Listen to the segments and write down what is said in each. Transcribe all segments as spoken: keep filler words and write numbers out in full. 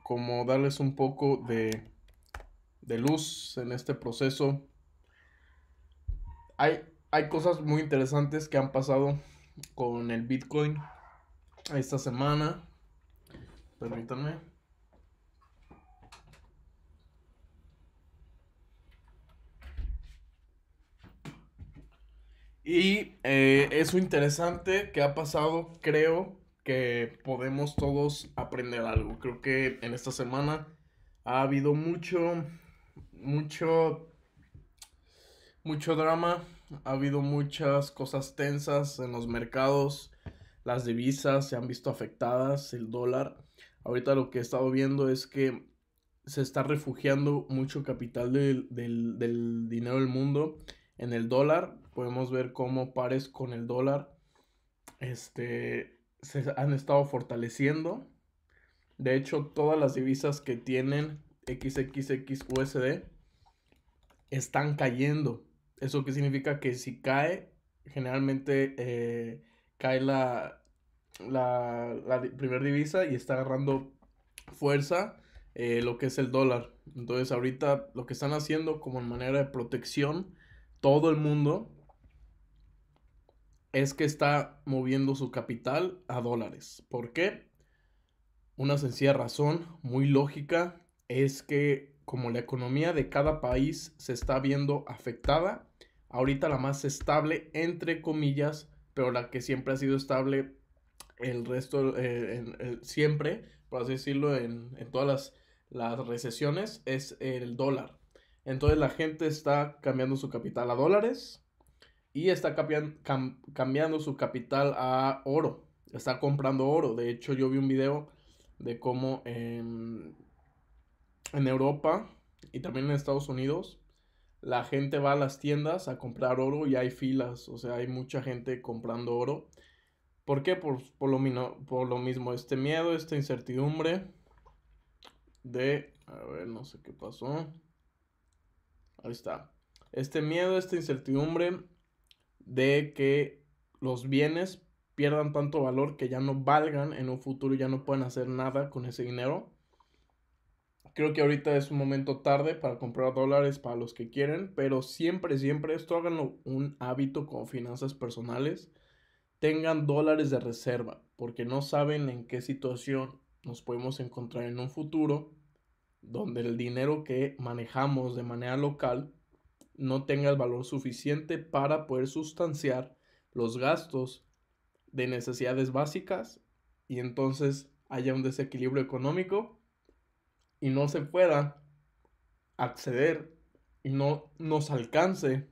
como darles un poco de, de luz en este proceso. Hay, hay cosas muy interesantes que han pasado con el Bitcoin esta semana. Permítanme. Y eh, eso interesante que ha pasado, creo que podemos todos aprender algo. Creo que en esta semana ha habido mucho, mucho, mucho drama, ha habido muchas cosas tensas en los mercados, las divisas se han visto afectadas, el dólar. Ahorita lo que he estado viendo es que se está refugiando mucho capital del, del, del dinero del mundo en el dólar. Podemos ver cómo pares con el dólar este, se han estado fortaleciendo. De hecho, todas las divisas que tienen X X X U S D están cayendo. ¿Eso qué significa? Que si cae, generalmente eh, cae la, la, la primera divisa y está agarrando fuerza eh, lo que es el dólar. Entonces ahorita lo que están haciendo como en manera de protección todo el mundo es que está moviendo su capital a dólares. ¿Por qué? Una sencilla razón, muy lógica, es que como la economía de cada país se está viendo afectada, ahorita la más estable, entre comillas, pero la que siempre ha sido estable el resto, eh, en, eh, siempre, por así decirlo, en, en todas las, las recesiones, es el dólar. Entonces la gente está cambiando su capital a dólares y está cambian, cam, cambiando su capital a oro. Está comprando oro. De hecho, yo vi un video de cómo en, en Europa y también en Estados Unidos la gente va a las tiendas a comprar oro y hay filas. O sea, hay mucha gente comprando oro. ¿Por qué? Por, por, lo, por lo mismo, este miedo, esta incertidumbre de... A ver, no sé qué pasó. Ahí está. Este miedo, esta incertidumbre de que los bienes pierdan tanto valor que ya no valgan en un futuro y ya no puedan hacer nada con ese dinero. Creo que ahorita es un momento tarde para comprar dólares para los que quieren, pero siempre, siempre esto háganlo un hábito con finanzas personales. Tengan dólares de reserva, porque no saben en qué situación nos podemos encontrar en un futuro donde el dinero que manejamos de manera local no tenga el valor suficiente para poder sustanciar los gastos de necesidades básicas y entonces haya un desequilibrio económico y no se pueda acceder y no nos alcance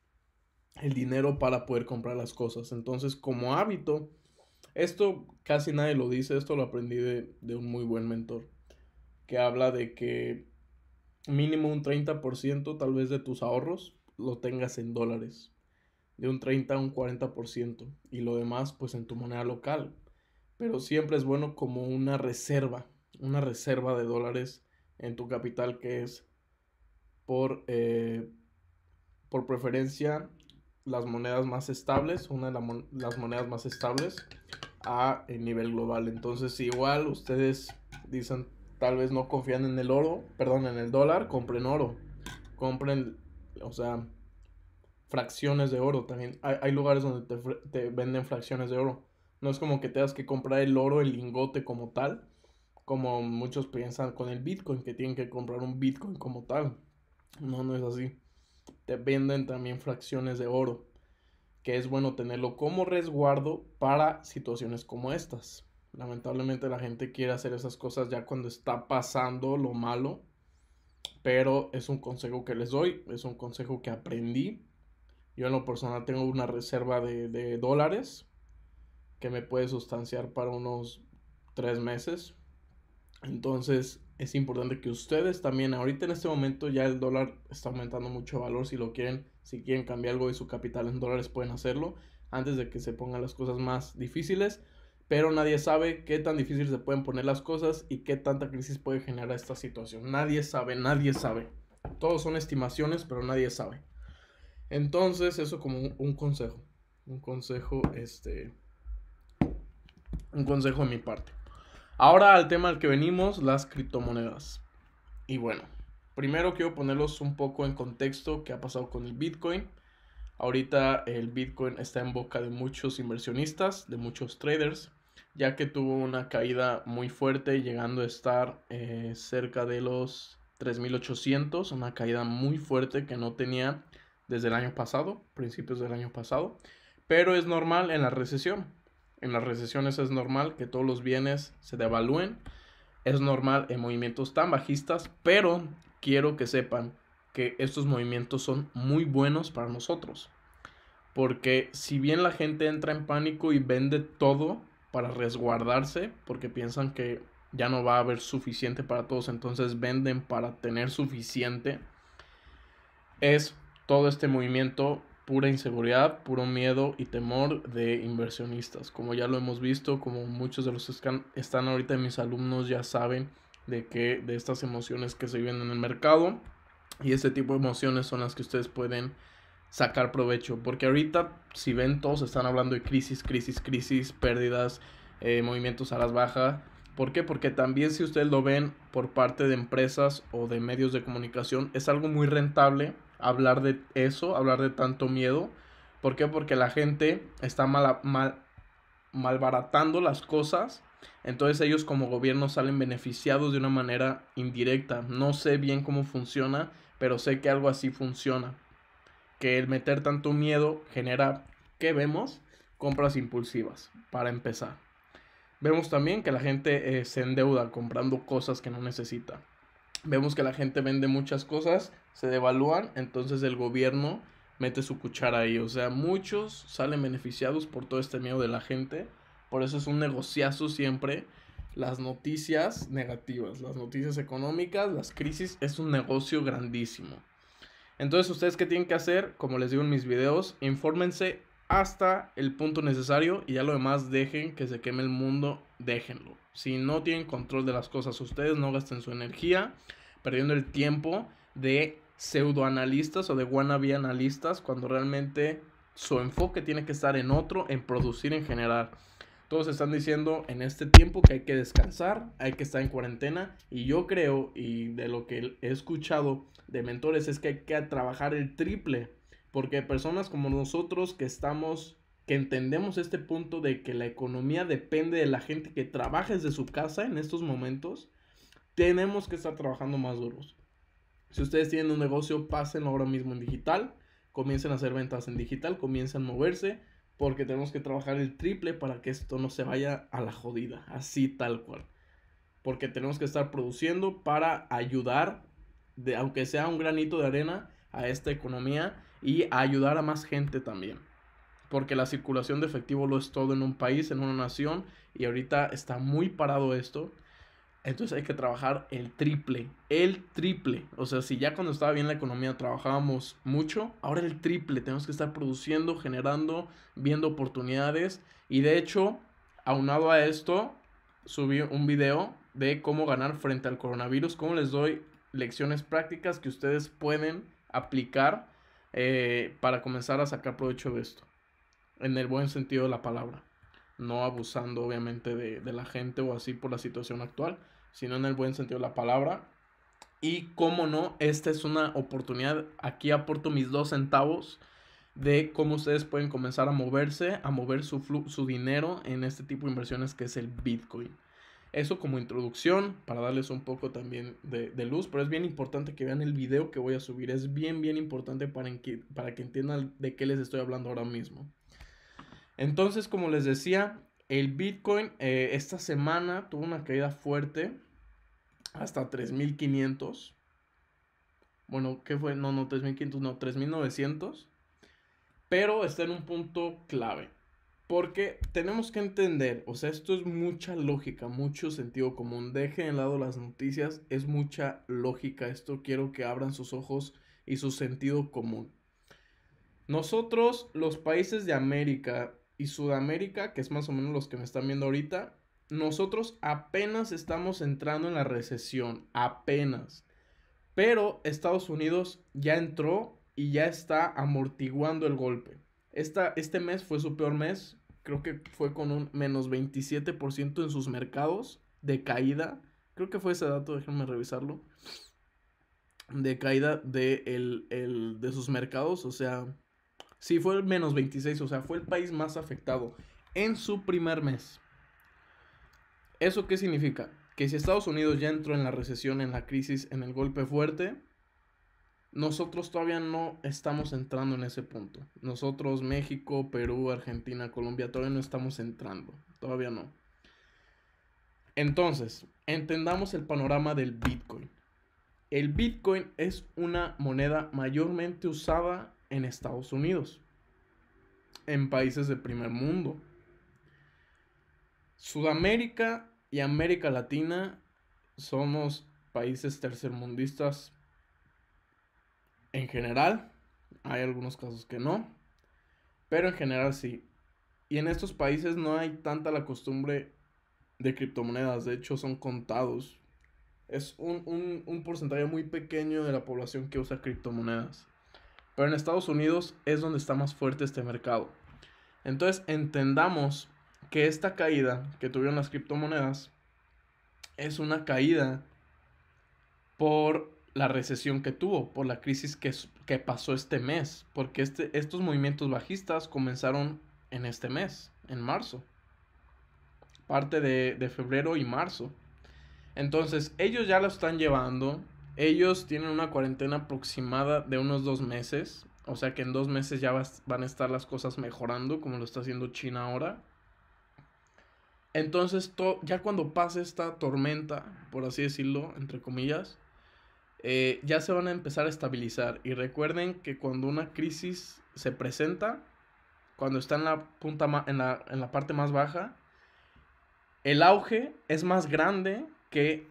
el dinero para poder comprar las cosas. Entonces, como hábito, esto casi nadie lo dice, esto lo aprendí de, de un muy buen mentor, que habla de que mínimo un treinta por ciento tal vez de tus ahorros lo tengas en dólares, de un treinta a un cuarenta por ciento y lo demás pues en tu moneda local. Pero siempre es bueno como una reserva, una reserva de dólares en tu capital que es por, eh, por preferencia las monedas más estables, una de la mon las monedas más estables a nivel global. Entonces igual ustedes dicen tal vez no confían en el oro, perdón, en el dólar, compren oro, compren, o sea, fracciones de oro también. Hay, hay lugares donde te, te, venden fracciones de oro. No es como que tengas que comprar el oro, el lingote como tal, como muchos piensan con el Bitcoin, que tienen que comprar un Bitcoin como tal. No, no es así. Te venden también fracciones de oro, que es bueno tenerlo como resguardo para situaciones como estas. Lamentablemente la gente quiere hacer esas cosas ya cuando está pasando lo malo, pero es un consejo que les doy, es un consejo que aprendí. Yo en lo personal tengo una reserva de, de dólares que me puede sustanciar para unos tres meses. Entonces es importante que ustedes también, ahorita en este momento ya el dólar está aumentando mucho valor, si lo quieren, si quieren cambiar algo de su capital en dólares pueden hacerlo antes de que se pongan las cosas más difíciles, pero nadie sabe qué tan difícil se pueden poner las cosas y qué tanta crisis puede generar esta situación. Nadie sabe, nadie sabe. Todos son estimaciones, pero nadie sabe. Entonces, eso como un, un consejo. Un consejo, este. Un consejo de mi parte. Ahora al tema al que venimos, las criptomonedas. Y bueno, primero quiero ponerlos un poco en contexto qué ha pasado con el Bitcoin. Ahorita el Bitcoin está en boca de muchos inversionistas, de muchos traders, ya que tuvo una caída muy fuerte, llegando a estar eh, cerca de los tres mil ochocientos, una caída muy fuerte que no tenía desde el año pasado, principios del año pasado, pero es normal en la recesión. En las recesiones es normal que todos los bienes se devalúen, es normal en movimientos tan bajistas, pero quiero que sepan que estos movimientos son muy buenos para nosotros. Porque si bien la gente entra en pánico y vende todo para resguardarse, porque piensan que ya no va a haber suficiente para todos, entonces venden para tener suficiente, es todo este movimiento pura inseguridad, puro miedo y temor de inversionistas. Como ya lo hemos visto, como muchos de los que están ahorita mis alumnos ya saben de que de estas emociones que se viven en el mercado, y este tipo de emociones son las que ustedes pueden sacar provecho, porque ahorita si ven todos están hablando de crisis, crisis, crisis, pérdidas, eh, movimientos a las bajas. ¿Por qué? Porque también si ustedes lo ven por parte de empresas o de medios de comunicación, es algo muy rentable hablar de eso, hablar de tanto miedo. ¿Por qué? Porque la gente está mal, mal, malbaratando las cosas. Entonces ellos como gobierno salen beneficiados de una manera indirecta. No sé bien cómo funciona, pero sé que algo así funciona. Que el meter tanto miedo genera, ¿qué vemos? Compras impulsivas, para empezar. Vemos también que la gente eh, se endeuda comprando cosas que no necesita. Vemos que la gente vende muchas cosas, se devalúan, entonces el gobierno mete su cuchara ahí. O sea, muchos salen beneficiados por todo este miedo de la gente. Por eso es un negociazo siempre. Las noticias negativas, las noticias económicas, las crisis, es un negocio grandísimo. Entonces, ¿ustedes qué tienen que hacer? Como les digo en mis videos, infórmense hasta el punto necesario y ya lo demás dejen que se queme el mundo, déjenlo. Si no tienen control de las cosas ustedes, no gasten su energía perdiendo el tiempo de pseudoanalistas o de wannabe analistas cuando realmente su enfoque tiene que estar en otro, en producir, en generar. Todos están diciendo en este tiempo que hay que descansar, hay que estar en cuarentena, y yo creo, y de lo que he escuchado de mentores, es que hay que trabajar el triple, porque personas como nosotros que estamos, que entendemos este punto de que la economía depende de la gente que trabaja desde su casa en estos momentos, tenemos que estar trabajando más duros. Si ustedes tienen un negocio, pásenlo ahora mismo en digital, comiencen a hacer ventas en digital, comiencen a moverse, porque tenemos que trabajar el triple para que esto no se vaya a la jodida, así tal cual. Porque tenemos que estar produciendo para ayudar, de, aunque sea un granito de arena, a esta economía y a ayudar a más gente también. Porque la circulación de efectivo lo es todo en un país, en una nación, y ahorita está muy parado esto. Entonces hay que trabajar el triple, el triple. O sea, si ya cuando estaba bien la economía trabajábamos mucho, ahora el triple. Tenemos que estar produciendo, generando, viendo oportunidades. Y de hecho, aunado a esto, subí un video de cómo ganar frente al coronavirus. Cómo les doy lecciones prácticas que ustedes pueden aplicar eh, para comenzar a sacar provecho de esto. En el buen sentido de la palabra. No abusando obviamente de, de la gente o así por la situación actual, sino en el buen sentido de la palabra. Y cómo no, esta es una oportunidad, aquí aporto mis dos centavos de cómo ustedes pueden comenzar a moverse, a mover su, flu su dinero en este tipo de inversiones que es el Bitcoin. Eso como introducción, para darles un poco también de, de luz, pero es bien importante que vean el video que voy a subir, es bien bien importante para que, para que entiendan de qué les estoy hablando ahora mismo. Entonces, como les decía, el Bitcoin eh, esta semana tuvo una caída fuerte hasta tres mil quinientos. Bueno, ¿qué fue? No, no, tres mil quinientos, no, tres mil novecientos. Pero está en un punto clave. Porque tenemos que entender, o sea, esto es mucha lógica, mucho sentido común. Dejen de lado las noticias, es mucha lógica. Esto quiero que abran sus ojos y su sentido común. Nosotros, los países de América y Sudamérica, que es más o menos los que me están viendo ahorita, nosotros apenas estamos entrando en la recesión, apenas. Pero Estados Unidos ya entró y ya está amortiguando el golpe. Esta, este mes fue su peor mes, creo que fue con un menos veintisiete por ciento en sus mercados, de caída. Creo que fue ese dato, déjenme revisarlo. De caída de, el, el, de sus mercados, o sea, sí fue el menos veintiséis, o sea, fue el país más afectado en su primer mes. ¿Eso qué significa? Que si Estados Unidos ya entró en la recesión, en la crisis, en el golpe fuerte, nosotros todavía no estamos entrando en ese punto. Nosotros, México, Perú, Argentina, Colombia, todavía no estamos entrando. Todavía no. Entonces, entendamos el panorama del Bitcoin. El Bitcoin es una moneda mayormente usada en Estados Unidos, en países del primer mundo. Sudamérica y América Latina somos países tercermundistas en general. Hay algunos casos que no, pero en general sí. Y en estos países no hay tanta la costumbre de criptomonedas, de hecho son contados. Es un, un, un porcentaje muy pequeño de la población que usa criptomonedas. Pero en Estados Unidos es donde está más fuerte este mercado. Entonces entendamos que esta caída que tuvieron las criptomonedas es una caída por la recesión que tuvo, por la crisis que, que pasó este mes. Porque este, estos movimientos bajistas comenzaron en este mes, en marzo. Parte de, de febrero y marzo. Entonces, ellos ya lo están llevando. Ellos tienen una cuarentena aproximada de unos dos meses. O sea que en dos meses ya va, van a estar las cosas mejorando, como lo está haciendo China ahora. Entonces, to, ya cuando pase esta tormenta, por así decirlo, entre comillas, eh, ya se van a empezar a estabilizar. Y recuerden que cuando una crisis se presenta, cuando está en la punta, en la, en la parte más baja, el auge es más grande que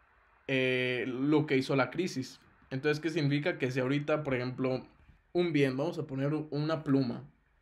eh, lo que hizo la crisis. Entonces, ¿qué significa? Que si ahorita, por ejemplo, un bien, vamos a poner una pluma.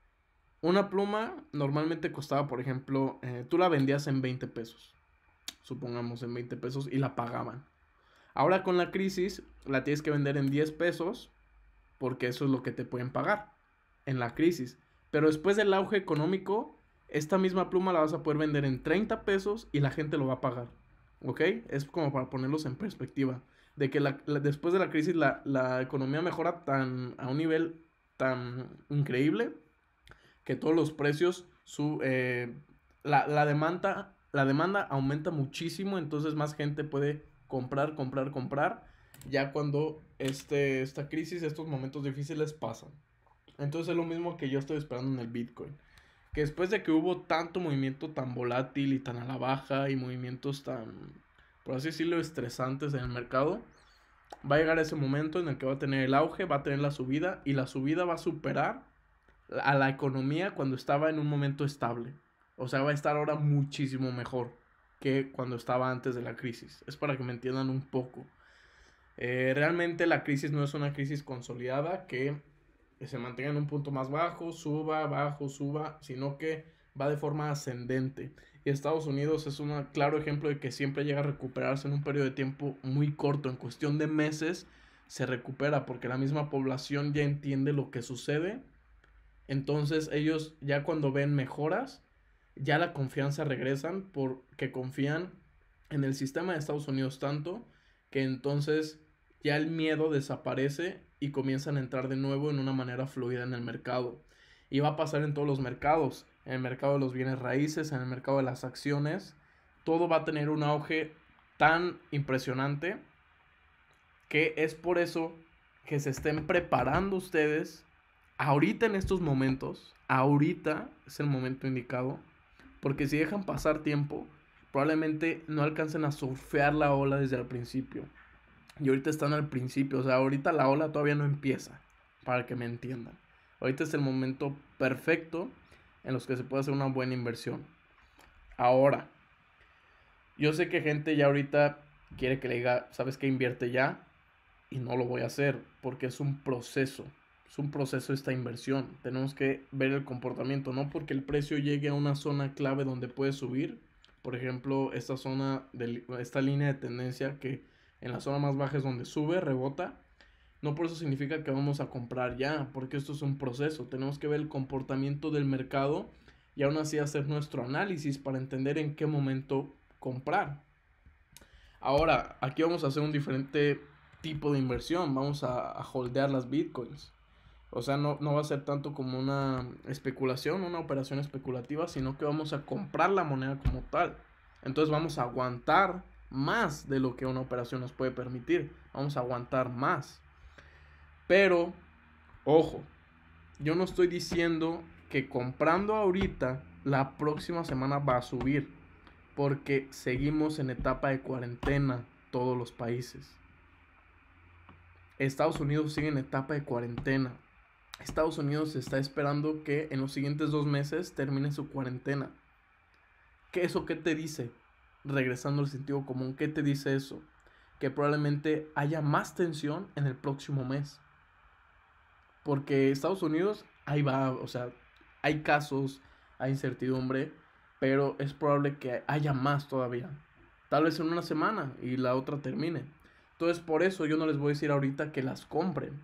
Una pluma normalmente costaba, por ejemplo, eh, tú la vendías en veinte pesos. Supongamos en veinte pesos y la pagaban. Ahora con la crisis la tienes que vender en diez pesos porque eso es lo que te pueden pagar en la crisis. Pero después del auge económico, esta misma pluma la vas a poder vender en treinta pesos y la gente lo va a pagar. ¿Ok? Es como para ponerlos en perspectiva. De que la, la, después de la crisis la, la economía mejora tan, a un nivel tan increíble que todos los precios, su, eh, la, la, demanda, la demanda aumenta muchísimo, entonces más gente puede comprar, comprar, comprar, ya cuando este, esta crisis, estos momentos difíciles pasan. Entonces es lo mismo que yo estoy esperando en el Bitcoin. Que después de que hubo tanto movimiento tan volátil y tan a la baja y movimientos tan, por así decirlo, estresantes en el mercado, va a llegar ese momento en el que va a tener el auge, va a tener la subida y la subida va a superar a la economía cuando estaba en un momento estable. O sea, va a estar ahora muchísimo mejor que cuando estaba antes de la crisis. Es para que me entiendan un poco. Eh, realmente la crisis no es una crisis consolidada que se mantenga en un punto más bajo, suba, bajo, suba, sino que va de forma ascendente. Y Estados Unidos es un claro ejemplo de que siempre llega a recuperarse en un periodo de tiempo muy corto, en cuestión de meses se recupera porque la misma población ya entiende lo que sucede. Entonces ellos ya cuando ven mejoras, ya la confianza regresan porque confían en el sistema de Estados Unidos tanto que entonces ya el miedo desaparece y comienzan a entrar de nuevo en una manera fluida en el mercado. Y va a pasar en todos los mercados, en el mercado de los bienes raíces, en el mercado de las acciones. Todo va a tener un auge tan impresionante que es por eso que se estén preparando ustedes ahorita en estos momentos. Ahorita es el momento indicado, porque si dejan pasar tiempo, probablemente no alcancen a surfear la ola desde el principio. Y ahorita están al principio, o sea, ahorita la ola todavía no empieza, para que me entiendan. Ahorita es el momento perfecto en los que se puede hacer una buena inversión. Ahora, yo sé que gente ya ahorita quiere que le diga, ¿sabes qué? Invierte ya. Y no lo voy a hacer, porque es un proceso. Es un proceso esta inversión. Tenemos que ver el comportamiento, no porque el precio llegue a una zona clave donde puede subir. Por ejemplo, esta zona, de, esta línea de tendencia que en la zona más baja es donde sube, rebota. No por eso significa que vamos a comprar ya, porque esto es un proceso. Tenemos que ver el comportamiento del mercado y aún así hacer nuestro análisis para entender en qué momento comprar. Ahora, aquí vamos a hacer un diferente tipo de inversión. Vamos a, a holdear las bitcoins. O sea, no, no va a ser tanto como una especulación, una operación especulativa, sino que vamos a comprar la moneda como tal. Entonces vamos a aguantar más de lo que una operación nos puede permitir. Vamos a aguantar más. Pero, ojo, yo no estoy diciendo que comprando ahorita la próxima semana va a subir, porque seguimos en etapa de cuarentena todos los países. Estados Unidos sigue en etapa de cuarentena. Estados Unidos está esperando que en los siguientes dos meses termine su cuarentena. ¿Qué eso qué te dice? Regresando al sentido común, ¿qué te dice eso? Que probablemente haya más tensión en el próximo mes. Porque Estados Unidos, ahí va, o sea, hay casos, hay incertidumbre, pero es probable que haya más todavía. Tal vez en una semana y la otra termine. Entonces por eso yo no les voy a decir ahorita que las compren.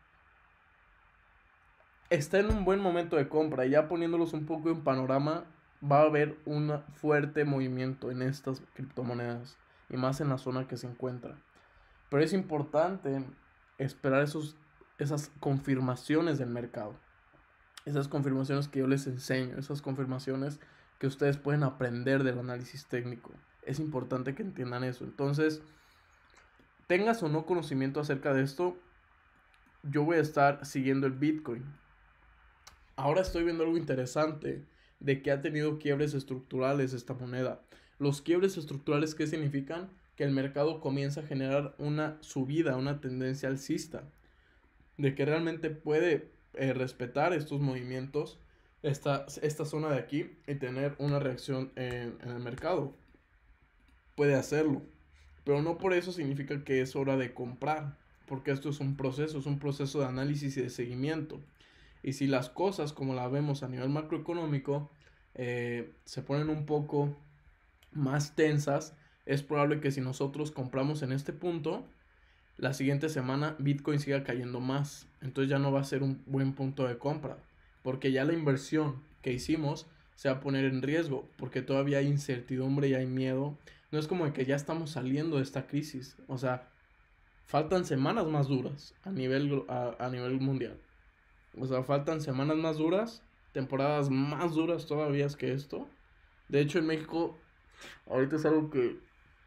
Está en un buen momento de compra. Ya poniéndolos un poco en panorama, va a haber un fuerte movimiento en estas criptomonedas. Y más en la zona que se encuentra. Pero es importante esperar esos, esas confirmaciones del mercado. Esas confirmaciones que yo les enseño. Esas confirmaciones que ustedes pueden aprender del análisis técnico. Es importante que entiendan eso. Entonces, tengas o no conocimiento acerca de esto, yo voy a estar siguiendo el Bitcoin. Ahora estoy viendo algo interesante de que ha tenido quiebres estructurales esta moneda. Los quiebres estructurales, ¿qué significan? Que el mercado comienza a generar una subida, una tendencia alcista, de que realmente puede eh, respetar estos movimientos, esta, esta zona de aquí, y tener una reacción en, en el mercado. Puede hacerlo, pero no por eso significa que es hora de comprar, porque esto es un proceso, es un proceso de análisis y de seguimiento. Y si las cosas, como las vemos a nivel macroeconómico, eh, se ponen un poco más tensas, es probable que si nosotros compramos en este punto, la siguiente semana Bitcoin siga cayendo más. Entonces ya no va a ser un buen punto de compra, porque ya la inversión que hicimos se va a poner en riesgo, porque todavía hay incertidumbre y hay miedo. No es como que ya estamos saliendo de esta crisis, o sea, faltan semanas más duras a nivel, a, a nivel mundial. O sea, faltan semanas más duras, temporadas más duras todavía que esto. De hecho, en México, ahorita es algo que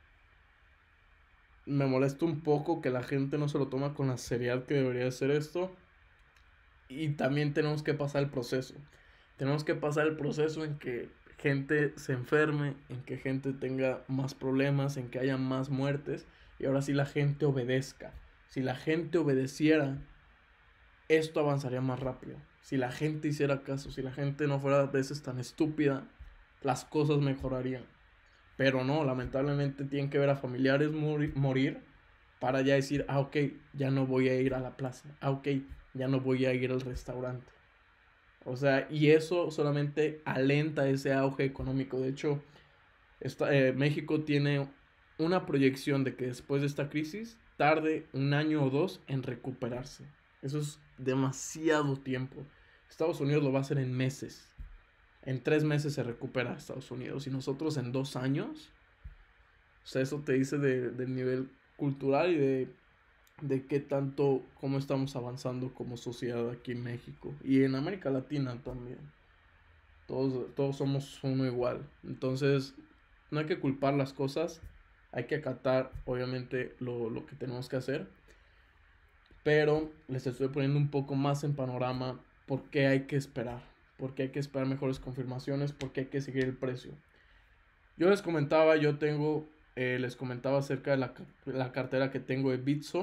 me molesta un poco, que la gente no se lo toma con la seriedad que debería ser esto. Y también tenemos que pasar el proceso. Tenemos que pasar el proceso en que gente se enferme, en que gente tenga más problemas, en que haya más muertes. Y ahora sí la gente obedezca. Si la gente obedeciera, esto avanzaría más rápido. Si la gente hiciera caso, si la gente no fuera a veces tan estúpida, las cosas mejorarían. Pero no, lamentablemente tienen que ver a familiares morir, morir para ya decir, ah, ok, ya no voy a ir a la plaza. Ah, ok, ya no voy a ir al restaurante. O sea, y eso solamente alenta ese auge económico. De hecho, esta, eh, México tiene una proyección de que después de esta crisis tarde un año o dos en recuperarse. Eso es demasiado tiempo. Estados Unidos lo va a hacer en meses. En tres meses se recupera Estados Unidos y nosotros en dos años. O sea, eso te dice de, del nivel cultural y de, de qué tanto, cómo estamos avanzando como sociedad aquí en México y en América Latina también. Todos, todos somos uno igual. Entonces, no hay que culpar las cosas. Hay que acatar, obviamente, lo, lo que tenemos que hacer. Pero les estoy poniendo un poco más en panorama por qué hay que esperar. Por qué hay que esperar mejores confirmaciones. Por qué hay que seguir el precio. Yo les comentaba, yo tengo, eh, les comentaba acerca de la, la cartera que tengo de Bitso.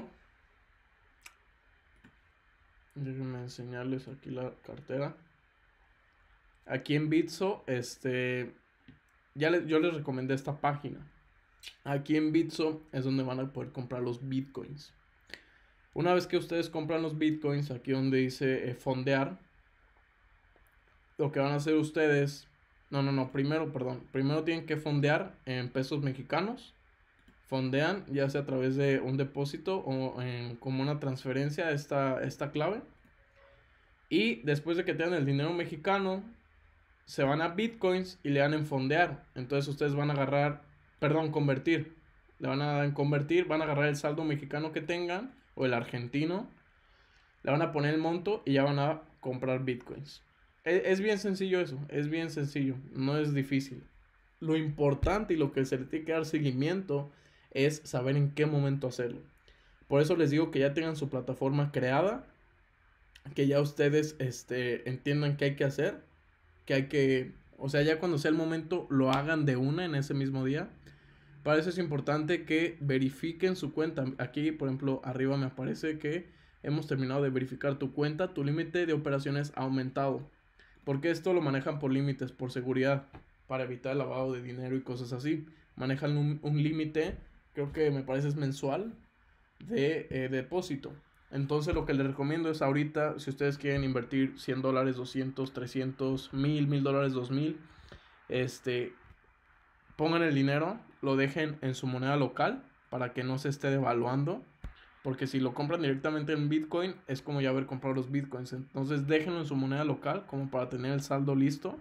Déjenme enseñarles aquí la cartera. Aquí en Bitso, este, ya les, yo les recomendé esta página. Aquí en Bitso es donde van a poder comprar los bitcoins. Una vez que ustedes compran los bitcoins, aquí donde dice eh, fondear, lo que van a hacer ustedes, no, no, no, primero, perdón, primero tienen que fondear en pesos mexicanos. Fondean ya sea a través de un depósito o en, como una transferencia esta, esta clave. Y después de que tengan el dinero mexicano, se van a bitcoins y le dan en fondear. Entonces ustedes van a agarrar, perdón, convertir. le van a convertir, van a agarrar el saldo mexicano que tengan o el argentino, le van a poner el monto y ya van a comprar bitcoins. Es, es bien sencillo eso, es bien sencillo, no es difícil. Lo importante y lo que se le tiene que dar seguimiento es saber en qué momento hacerlo. Por eso les digo que ya tengan su plataforma creada, que ya ustedes este, entiendan qué hay que hacer, que hay que, o sea, ya cuando sea el momento lo hagan de una en ese mismo día. Para eso es importante que verifiquen su cuenta. Aquí, por ejemplo, arriba me aparece que hemos terminado de verificar tu cuenta, tu límite de operaciones ha aumentado. Porque esto lo manejan por límites, por seguridad, para evitar el lavado de dinero y cosas así. Manejan un, un límite, creo que me parece es mensual, de eh, depósito. Entonces lo que les recomiendo es ahorita, si ustedes quieren invertir cien dólares, doscientos, trescientos, mil, mil dólares, dos mil, este, pongan el dinero, lo dejen en su moneda local para que no se esté devaluando. Porque si lo compran directamente en Bitcoin, es como ya haber comprado los Bitcoins. Entonces déjenlo en su moneda local como para tener el saldo listo.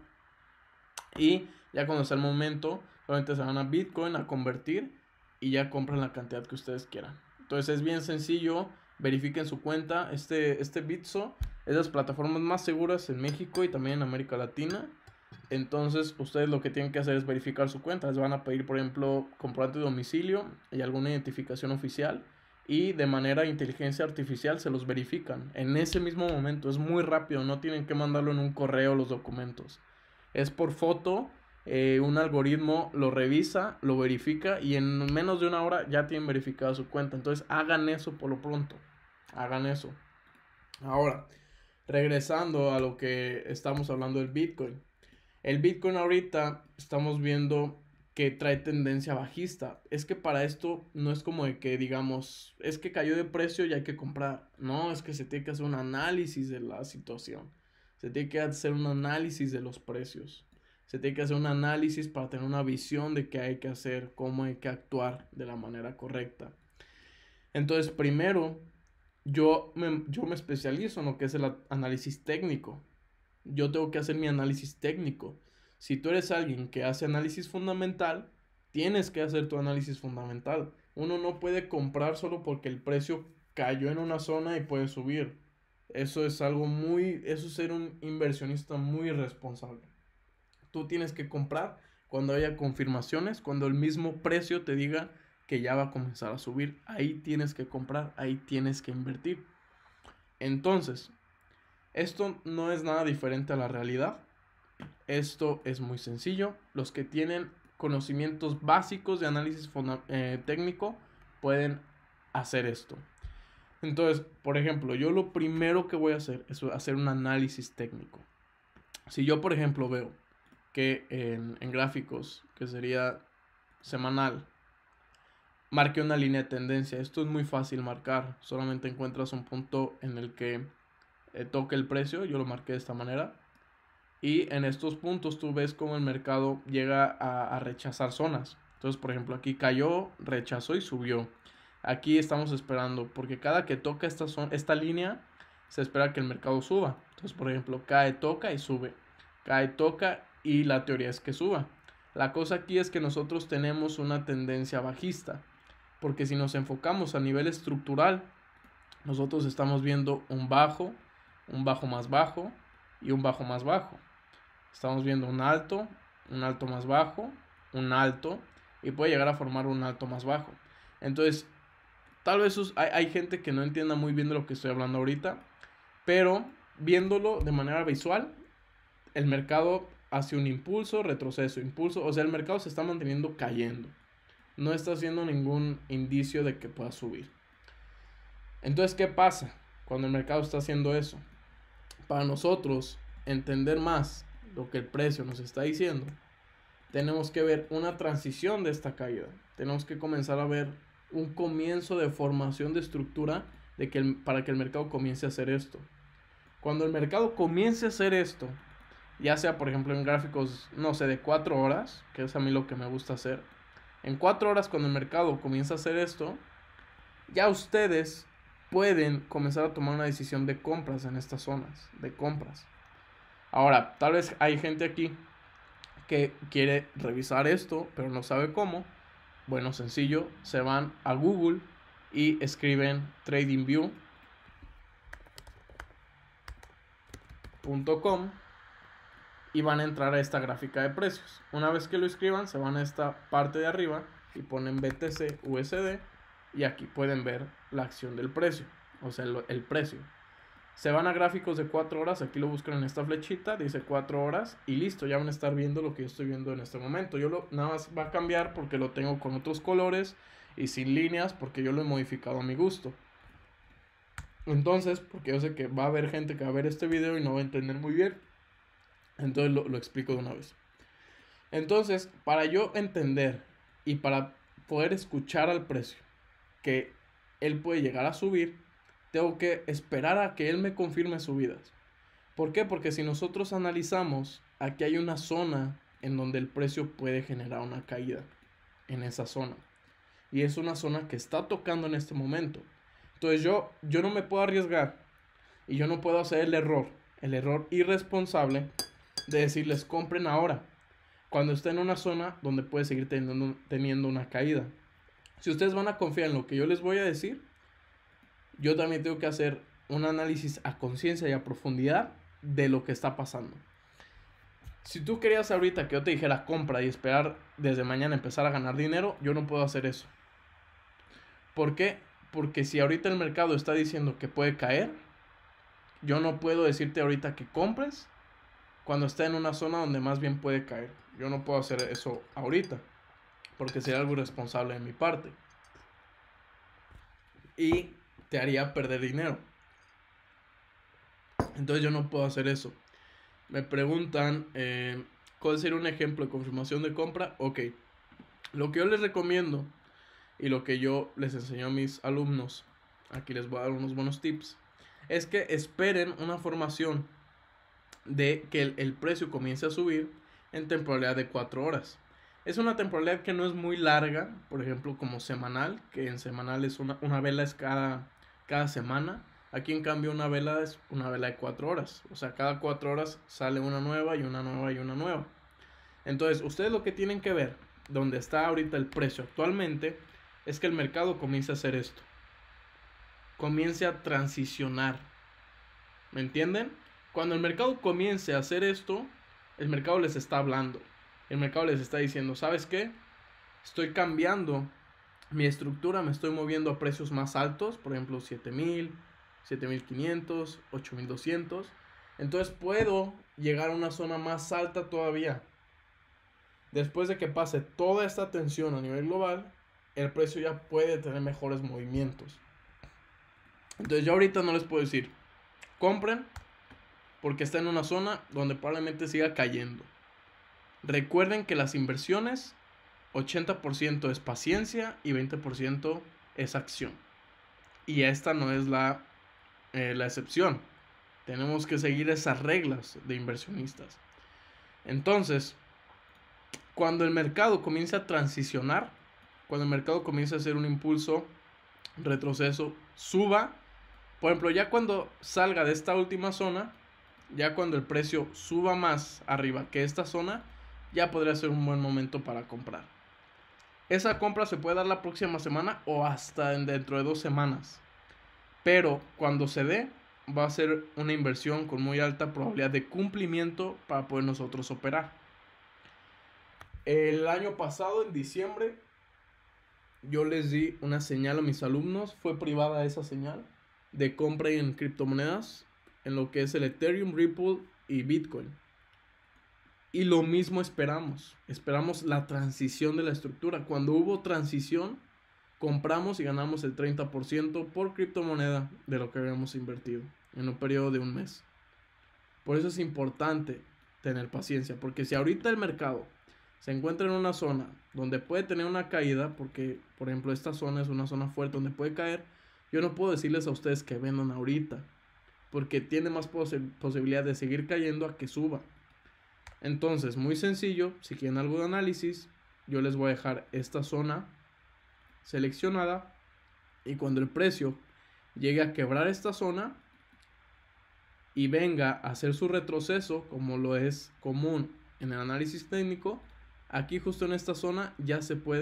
Y ya cuando sea el momento, solamente se van a Bitcoin a convertir y ya compran la cantidad que ustedes quieran. Entonces es bien sencillo, verifiquen su cuenta. Este, este Bitso es de las plataformas más seguras en México y también en América Latina. Entonces ustedes lo que tienen que hacer es verificar su cuenta. Les van a pedir, por ejemplo, comprobante de domicilio y alguna identificación oficial. Y de manera inteligencia artificial se los verifican en ese mismo momento. Es muy rápido, no tienen que mandarlo en un correo los documentos. Es por foto, eh, un algoritmo lo revisa, lo verifica y en menos de una hora ya tienen verificada su cuenta. Entonces hagan eso por lo pronto. Hagan eso. Ahora, regresando a lo que estamos hablando del Bitcoin. El Bitcoin ahorita estamos viendo que trae tendencia bajista. Es que para esto no es como de que digamos, es que cayó de precio y hay que comprar. No, es que se tiene que hacer un análisis de la situación. Se tiene que hacer un análisis de los precios. Se tiene que hacer un análisis para tener una visión de qué hay que hacer, cómo hay que actuar de la manera correcta. Entonces, primero, yo me, yo me especializo en lo que es el análisis técnico. Yo tengo que hacer mi análisis técnico. Si tú eres alguien que hace análisis fundamental, tienes que hacer tu análisis fundamental. Uno no puede comprar solo porque el precio cayó en una zona y puede subir. Eso es algo muy, eso es ser un inversionista muy responsable. Tú tienes que comprar cuando haya confirmaciones, cuando el mismo precio te diga que ya va a comenzar a subir. Ahí tienes que comprar, ahí tienes que invertir. Entonces, esto no es nada diferente a la realidad. Esto es muy sencillo. Los que tienen conocimientos básicos de análisis eh, técnico pueden hacer esto. Entonces, por ejemplo, yo lo primero que voy a hacer es hacer un análisis técnico. Si yo, por ejemplo, veo que en, en gráficos, que sería semanal, marque una línea de tendencia. Esto es muy fácil marcar. Solamente encuentras un punto en el que eh, toque el precio. Yo lo marqué de esta manera. Y en estos puntos tú ves cómo el mercado llega a, a rechazar zonas. Entonces, por ejemplo, aquí cayó, rechazó y subió. Aquí estamos esperando, porque cada que toca esta, zona, esta línea, se espera que el mercado suba. Entonces, por ejemplo, cae, toca y sube. Cae, toca y la teoría es que suba. La cosa aquí es que nosotros tenemos una tendencia bajista. Porque si nos enfocamos a nivel estructural, nosotros estamos viendo un bajo, un bajo más bajo y un bajo más bajo. Estamos viendo un alto, un alto más bajo, un alto y puede llegar a formar un alto más bajo. Entonces, tal vez hay, hay gente que no entienda muy bien de lo que estoy hablando ahorita, pero viéndolo de manera visual, el mercado hace un impulso, retroceso, impulso, o sea, el mercado se está manteniendo cayendo. No está haciendo ningún indicio de que pueda subir. Entonces, ¿qué pasa cuando el mercado está haciendo eso? Para nosotros entender más lo que el precio nos está diciendo, tenemos que ver una transición de esta caída. Tenemos que comenzar a ver un comienzo de formación de estructura de que el, para que el mercado comience a hacer esto. Cuando el mercado comience a hacer esto, ya sea por ejemplo en gráficos, no sé, de cuatro horas, que es a mí lo que me gusta hacer. En cuatro horas cuando el mercado comienza a hacer esto, ya ustedes pueden comenzar a tomar una decisión de compras en estas zonas, de compras. Ahora, tal vez hay gente aquí que quiere revisar esto, pero no sabe cómo. Bueno, sencillo, se van a Google y escriben tradingview punto com y van a entrar a esta gráfica de precios. Una vez que lo escriban, se van a esta parte de arriba y ponen B T C U S D y aquí pueden ver la acción del precio, o sea, el, el precio. Se van a gráficos de cuatro horas, aquí lo buscan en esta flechita, dice cuatro horas y listo, ya van a estar viendo lo que yo estoy viendo en este momento. Yo lo, nada más va a cambiar porque lo tengo con otros colores y sin líneas porque yo lo he modificado a mi gusto. Entonces, porque yo sé que va a haber gente que va a ver este video y no va a entender muy bien, entonces lo, lo explico de una vez. Entonces, para yo entender y para poder escuchar al precio que él puede llegar a subir, tengo que esperar a que él me confirme subidas. ¿Por qué? Porque si nosotros analizamos, aquí hay una zona en donde el precio puede generar una caída en esa zona. Y es una zona que está tocando en este momento. Entonces yo, yo no me puedo arriesgar y yo no puedo hacer el error, el error irresponsable de decirles compren ahora, cuando esté en una zona donde puede seguir teniendo, teniendo una caída. Si ustedes van a confiar en lo que yo les voy a decir, yo también tengo que hacer un análisis a conciencia y a profundidad de lo que está pasando. Si tú querías ahorita que yo te dijera compra y esperar desde mañana empezar a ganar dinero, yo no puedo hacer eso. ¿Por qué? Porque si ahorita el mercado está diciendo que puede caer, yo no puedo decirte ahorita que compres cuando está en una zona donde más bien puede caer. Yo no puedo hacer eso ahorita, porque sería algo irresponsable de mi parte. Y te haría perder dinero. Entonces yo no puedo hacer eso. Me preguntan, eh, ¿cuál sería un ejemplo de confirmación de compra? Ok, lo que yo les recomiendo y lo que yo les enseño a mis alumnos, aquí les voy a dar unos buenos tips, es que esperen una formación de que el, el precio comience a subir en temporalidad de cuatro horas. Es una temporalidad que no es muy larga, por ejemplo como semanal, que en semanal es una, una vela es cada, cada semana. Aquí en cambio una vela es una vela de cuatro horas. O sea, cada cuatro horas sale una nueva y una nueva y una nueva. Entonces, ustedes lo que tienen que ver, donde está ahorita el precio actualmente, es que el mercado comience a hacer esto. Comience a transicionar. ¿Me entienden? Cuando el mercado comience a hacer esto, el mercado les está hablando. El mercado les está diciendo, ¿sabes qué? Estoy cambiando mi estructura, me estoy moviendo a precios más altos, por ejemplo siete mil, siete mil quinientos, ocho mil doscientos. Entonces puedo llegar a una zona más alta todavía. Después de que pase toda esta tensión a nivel global, el precio ya puede tener mejores movimientos. Entonces yo ahorita no les puedo decir, compren, porque está en una zona donde probablemente siga cayendo. Recuerden que las inversiones, ochenta por ciento es paciencia y veinte por ciento es acción. Y esta no es la, eh, la excepción. Tenemos que seguir esas reglas de inversionistas. Entonces, cuando el mercado comienza a transicionar, cuando el mercado comienza a hacer un impulso, retroceso, suba, por ejemplo, ya cuando salga de esta última zona, ya cuando el precio suba más arriba que esta zona, ya podría ser un buen momento para comprar. Esa compra se puede dar la próxima semana o hasta dentro de dos semanas. Pero cuando se dé, va a ser una inversión con muy alta probabilidad de cumplimiento para poder nosotros operar. El año pasado, en diciembre, yo les di una señal a mis alumnos. Fue privada esa señal de compra en criptomonedas, en lo que es el Ethereum, Ripple y Bitcoin. Y lo mismo esperamos. Esperamos la transición de la estructura. Cuando hubo transición, compramos y ganamos el treinta por ciento por criptomoneda de lo que habíamos invertido en un periodo de un mes. Por eso es importante tener paciencia, porque si ahorita el mercado se encuentra en una zona donde puede tener una caída, porque por ejemplo esta zona es una zona fuerte donde puede caer, yo no puedo decirles a ustedes que vendan ahorita, porque tiene más pos- posibilidad de seguir cayendo a que suba. Entonces, muy sencillo, si quieren algo de análisis, yo les voy a dejar esta zona seleccionada y cuando el precio llegue a quebrar esta zona y venga a hacer su retroceso, como lo es común en el análisis técnico, aquí justo en esta zona ya se puede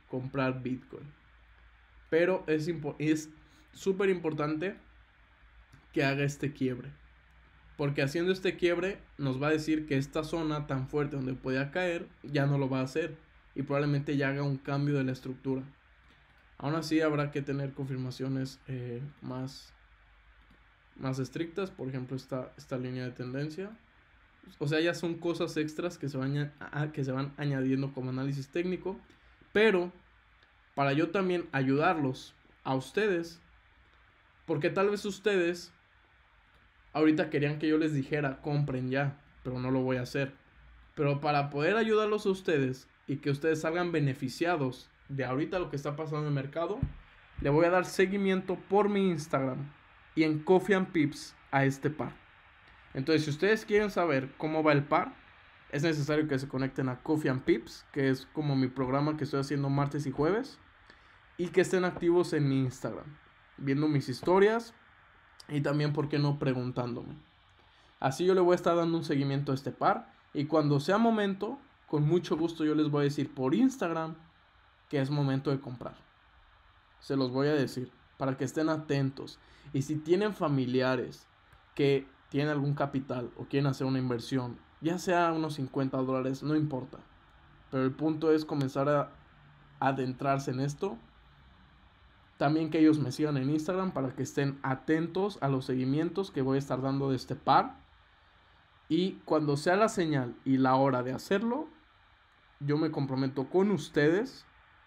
comprar Bitcoin. Pero es es súper importante que haga este quiebre. Porque haciendo este quiebre nos va a decir que esta zona tan fuerte donde podía caer ya no lo va a hacer. Y probablemente ya haga un cambio de la estructura. Aún así habrá que tener confirmaciones eh, más, más estrictas. Por ejemplo, esta, esta línea de tendencia. O sea, ya son cosas extras que se, van a, que se van añadiendo como análisis técnico. Pero para yo también ayudarlos a ustedes. Porque tal vez ustedes ahorita querían que yo les dijera compren ya. Pero no lo voy a hacer. Pero para poder ayudarlos a ustedes y que ustedes salgan beneficiados de ahorita lo que está pasando en el mercado, le voy a dar seguimiento por mi Instagram y en Coffee and Pips a este par. Entonces, si ustedes quieren saber cómo va el par, es necesario que se conecten a Coffee and Pips, que es como mi programa que estoy haciendo martes y jueves, y que estén activos en mi Instagram, viendo mis historias y también, ¿por qué no?, preguntándome. Así yo le voy a estar dando un seguimiento a este par y cuando sea momento, con mucho gusto yo les voy a decir por Instagram que es momento de comprar. Se los voy a decir para que estén atentos. Y si tienen familiares que tienen algún capital o quieren hacer una inversión, ya sea unos cincuenta dólares, no importa. Pero el punto es comenzar a adentrarse en esto. También que ellos me sigan en Instagram para que estén atentos a los seguimientos que voy a estar dando de este par. Y cuando sea la señal y la hora de hacerlo, yo me comprometo con ustedes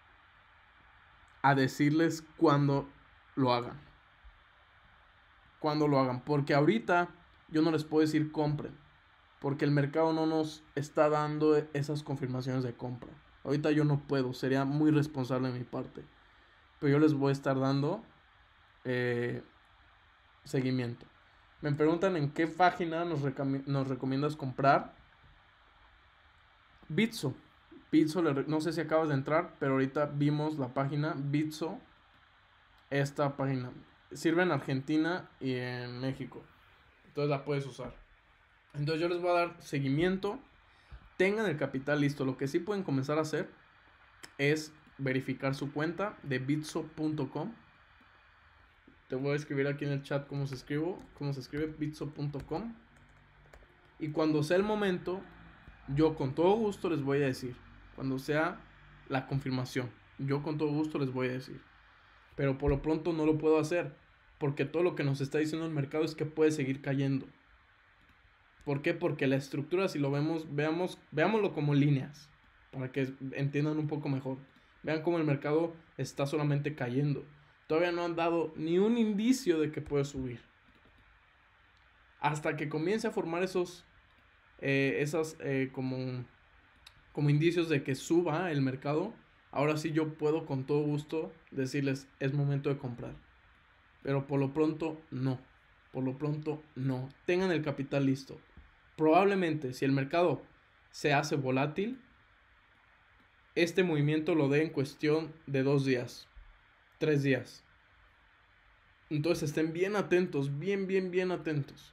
a decirles cuando lo hagan. Cuando lo hagan. Porque ahorita yo no les puedo decir compren. Porque el mercado no nos está dando esas confirmaciones de compra. Ahorita yo no puedo. Sería muy responsable de mi parte. Pero yo les voy a estar dando eh, seguimiento. Me preguntan en qué página nos, recom- nos recomiendas comprar. Bitso. Bitso, no sé si acabas de entrar, pero ahorita vimos la página Bitso. Esta página sirve en Argentina y en México. Entonces la puedes usar. Entonces yo les voy a dar seguimiento. Tengan el capital listo. Lo que sí pueden comenzar a hacer es verificar su cuenta de bitso punto com. Te voy a escribir aquí en el chat cómo se escribe, cómo se escribe bitso punto com. Y cuando sea el momento, yo con todo gusto les voy a decir. Cuando sea la confirmación, yo con todo gusto les voy a decir. Pero por lo pronto no lo puedo hacer. Porque todo lo que nos está diciendo el mercado es que puede seguir cayendo. ¿Por qué? Porque la estructura, si lo vemos, veamos, veámoslo como líneas. Para que entiendan un poco mejor. Vean cómo el mercado está solamente cayendo. Todavía no han dado ni un indicio de que puede subir. Hasta que comience a formar esos, eh, esas eh, como, como indicios de que suba el mercado. Ahora sí yo puedo con todo gusto decirles es momento de comprar. Pero por lo pronto no. Por lo pronto no. Tengan el capital listo. Probablemente si el mercado se hace volátil, este movimiento lo dé en cuestión de dos días, tres días. Entonces estén bien atentos, bien, bien, bien atentos.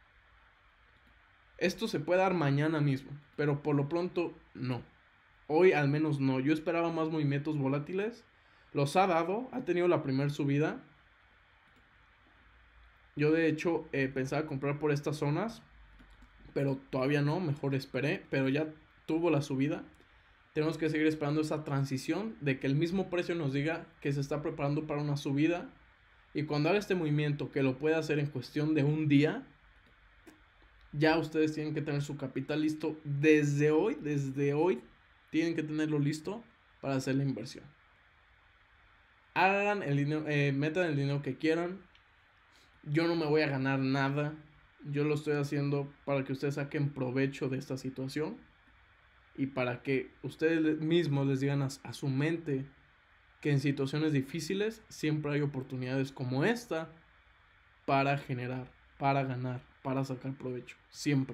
Esto se puede dar mañana mismo, pero por lo pronto no. Hoy al menos no. Yo esperaba más movimientos volátiles. Los ha dado, ha tenido la primera subida. Yo de hecho eh, pensaba comprar por estas zonas, pero todavía no, mejor esperé, pero ya tuvo la subida. Tenemos que seguir esperando esa transición de que el mismo precio nos diga que se está preparando para una subida. Y cuando haga este movimiento, que lo puede hacer en cuestión de un día, ya ustedes tienen que tener su capital listo desde hoy, desde hoy, tienen que tenerlo listo para hacer la inversión. Hagan el dinero, eh, metan el dinero que quieran. Yo no me voy a ganar nada. Yo lo estoy haciendo para que ustedes saquen provecho de esta situación. Y para que ustedes mismos les digan a, a su mente que en situaciones difíciles siempre hay oportunidades como esta para generar, para ganar, para sacar provecho. Siempre.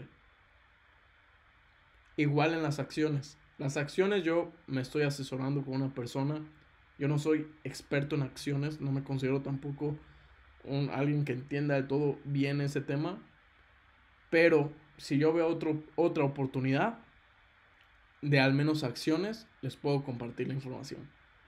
Igual en las acciones. Las acciones yo me estoy asesorando con una persona. Yo no soy experto en acciones. No me considero tampoco un, alguien que entienda de todo bien ese tema. Pero si yo veo otro, otra oportunidad de al menos acciones, les puedo compartir la información.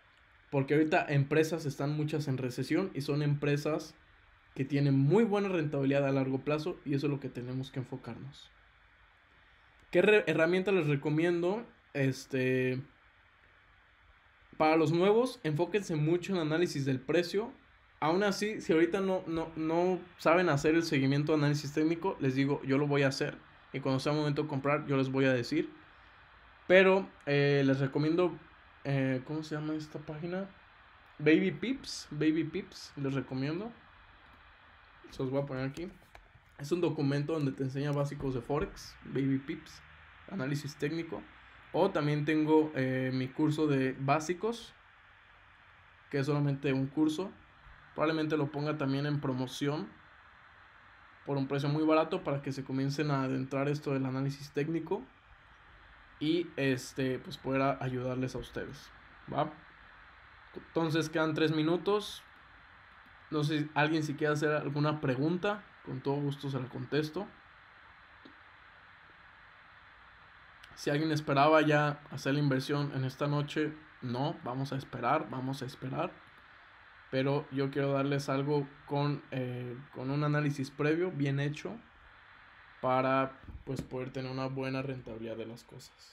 Porque ahorita empresas están muchas en recesión y son empresas que tienen muy buena rentabilidad a largo plazo y eso es lo que tenemos que enfocarnos. ¿Qué re- herramienta les recomiendo? Este, para los nuevos, enfóquense mucho en análisis del precio. Aún así, si ahorita no, no, no saben hacer el seguimiento de análisis técnico, les digo, yo lo voy a hacer. Y cuando sea momento de comprar, yo les voy a decir. Pero eh, les recomiendo, eh, ¿cómo se llama esta página? Baby Pips, Baby Pips, les recomiendo. Se los voy a poner aquí. Es un documento donde te enseña básicos de Forex, Baby Pips, análisis técnico. O también tengo eh, mi curso de básicos, que es solamente un curso. Probablemente lo ponga también en promoción por un precio muy barato para que se comiencen a adentrar esto del análisis técnico y este pues poder ayudarles a ustedes, ¿va? Entonces quedan tres minutos. No sé si alguien si quiere hacer alguna pregunta, con todo gusto se la contesto. Si alguien esperaba ya hacer la inversión en esta noche, no, vamos a esperar, vamos a esperar. Pero yo quiero darles algo con, eh, con un análisis previo bien hecho para pues poder tener una buena rentabilidad de las cosas.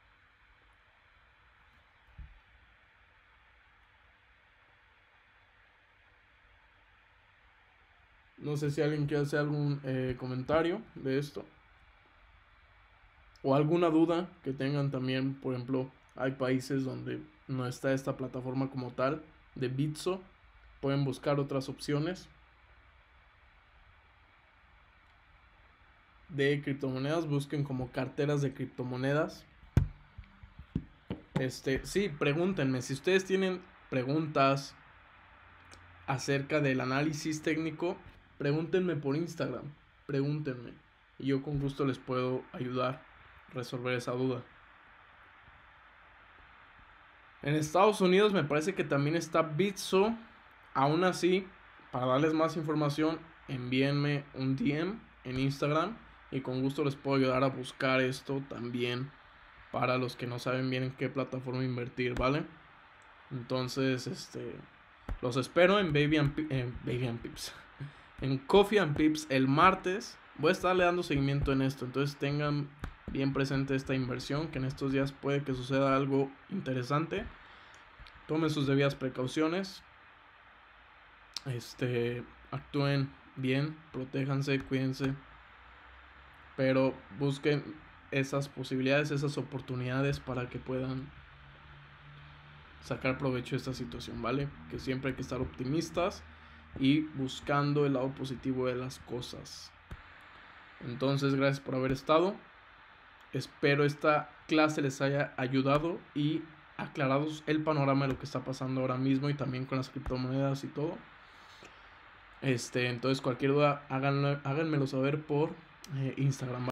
No sé si alguien quiere hacer algún eh, comentario de esto. O alguna duda que tengan también. Por ejemplo, hay países donde no está esta plataforma como tal de Bitso. Pueden buscar otras opciones de criptomonedas. Busquen como carteras de criptomonedas. Este, sí, pregúntenme. Si ustedes tienen preguntas acerca del análisis técnico, pregúntenme por Instagram. Pregúntenme. Y yo con gusto les puedo ayudar a resolver esa duda. En Estados Unidos me parece que también está Bitso. Aún así, para darles más información, envíenme un D M en Instagram y con gusto les puedo ayudar a buscar esto también para los que no saben bien en qué plataforma invertir, ¿vale? Entonces, este, los espero en Baby and, eh, Baby and Pips, en Coffee and Pips el martes. Voy a estarle dando seguimiento en esto, entonces tengan bien presente esta inversión, que en estos días puede que suceda algo interesante. Tomen sus debidas precauciones. Este, actúen bien, protéjanse, cuídense. Pero busquen esas posibilidades, esas oportunidades para que puedan sacar provecho de esta situación, ¿vale? Que siempre hay que estar optimistas y buscando el lado positivo de las cosas. Entonces, gracias por haber estado. Espero esta clase les haya ayudado y aclarado el panorama de lo que está pasando ahora mismo y también con las criptomonedas y todo. Este, entonces cualquier duda háganlo, háganmelo saber por eh, Instagram.